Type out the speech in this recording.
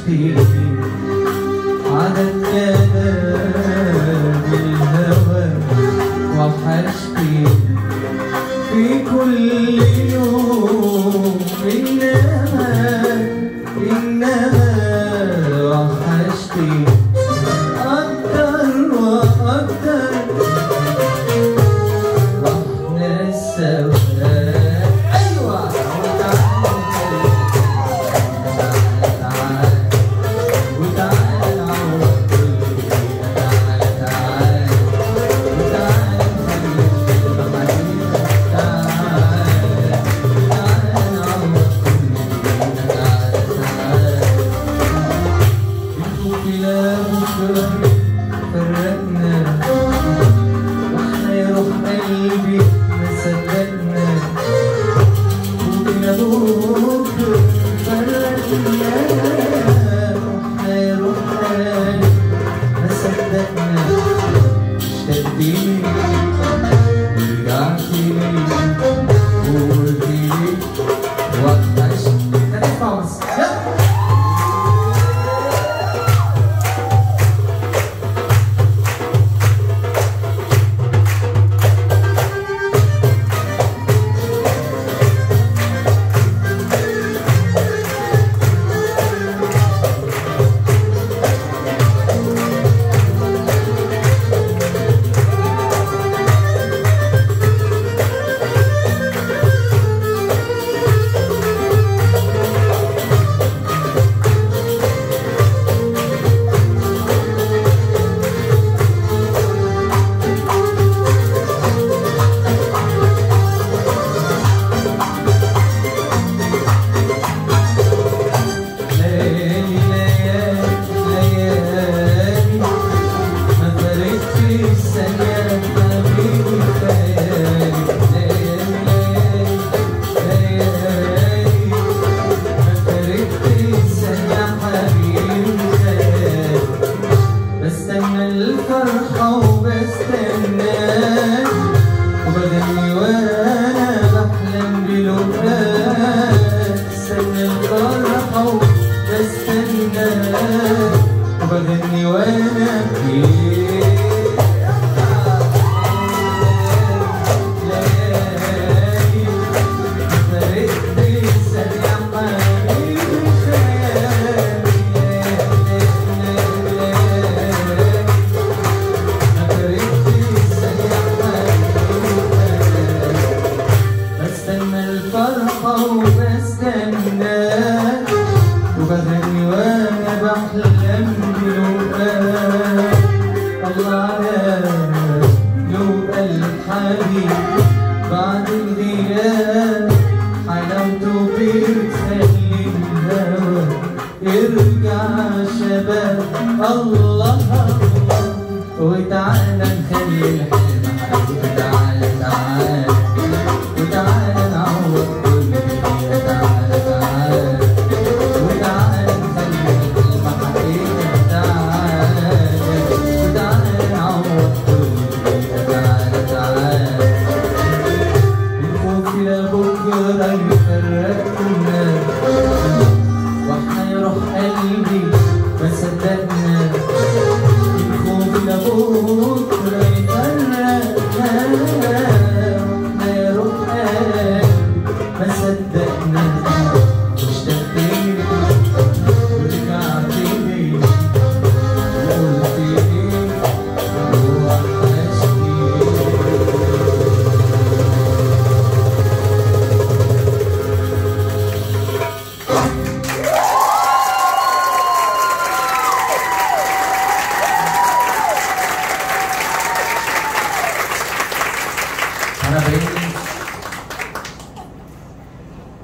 فيني عدد كلام الهوى وحشتني في كل يوم إنما وحشتني أكتر وأكتر رحنا سوا. فرقنا واحنا يا روح قلبي ما صدقنا وبنا بكره فرقنا واحنا يا روح قلبي ما صدقنا اشتقتيلي ورجعتيلي وقلتيلي وحشتني. هنسمع بس الفرحة وبستناك وبغني وانا بحلم بلقاك. استنى الفرحة وبستناك وبغني وانا بلقاك. وبستناك وبغني وانا بحلم بلقاك. الله على لقا الحبيب بعد الغياب حلاوته بتخلي الهوى يرجع شباب. الله الله وتعالى نخلي الحلم حقيقي.